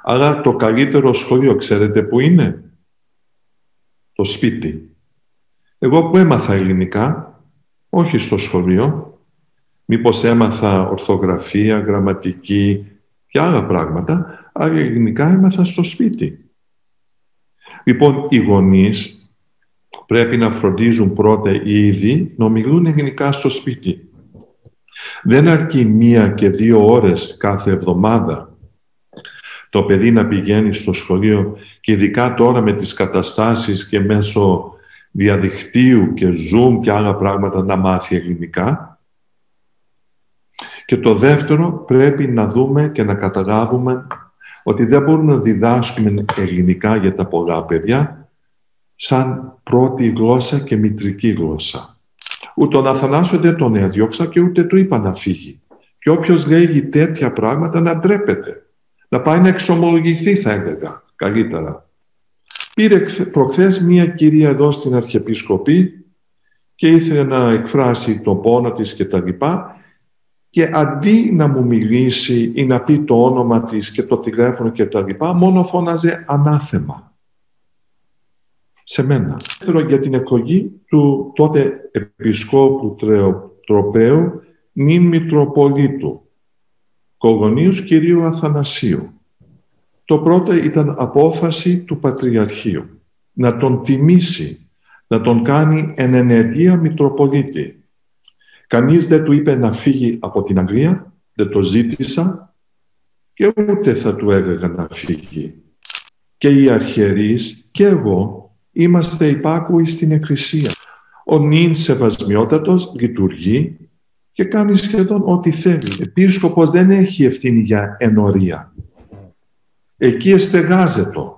Αλλά το καλύτερο σχολείο, ξέρετε που είναι? Το σπίτι. Εγώ που έμαθα ελληνικά, όχι στο σχολείο, μήπως έμαθα ορθογραφία, γραμματική και άλλα πράγματα, αλλά ελληνικά έμαθα στο σπίτι. Λοιπόν, οι γονείς πρέπει να φροντίζουν πρώτα οι ίδιοι να μιλούν ελληνικά στο σπίτι. Δεν αρκεί 1 και 2 ώρες κάθε εβδομάδα το παιδί να πηγαίνει στο σχολείο και ειδικά τώρα με τις καταστάσεις και μέσω διαδικτύου και Zoom και άλλα πράγματα να μάθει ελληνικά. Και το δεύτερο, πρέπει να δούμε και να καταλάβουμε ότι δεν μπορούμε να διδάσκουμε ελληνικά για τα πολλά παιδιά σαν πρώτη γλώσσα και μητρική γλώσσα. Ούτε τον Αθανάσιο δεν τον έδιωξα και ούτε του είπα να φύγει. Και όποιος λέγει τέτοια πράγματα να ντρέπεται. Να πάει να εξομολογηθεί, θα έλεγα, καλύτερα. Πήρε προχθές μία κυρία εδώ στην Αρχιεπισκοπή και ήθελε να εκφράσει τον πόνο της και τα λοιπά, και αντί να μου μιλήσει ή να πει το όνομα της και το τηλέφωνο και τα λοιπά, μόνο φώναζε ανάθεμα σε μένα. Θέλω για την εκλογή του τότε Επισκόπου Τροπαίου νυν Μητροπολίτου, Κογονίους κυρίου Αθανασίου. Το πρώτο ήταν απόφαση του Πατριαρχείου να τον τιμήσει, να τον κάνει εν ενεργεία Μητροπολίτη. Κανείς δεν του είπε να φύγει από την Αγγλία, δεν το ζήτησα και ούτε θα του έλεγα να φύγει. Και οι αρχιερείς και εγώ είμαστε υπάκουοι στην Εκκλησία. Ο νυν σεβασμιότατος λειτουργεί και κάνει σχεδόν ό,τι θέλει. Ο επίσκοπος δεν έχει ευθύνη για ενορία. Εκεί εστεγάζεται.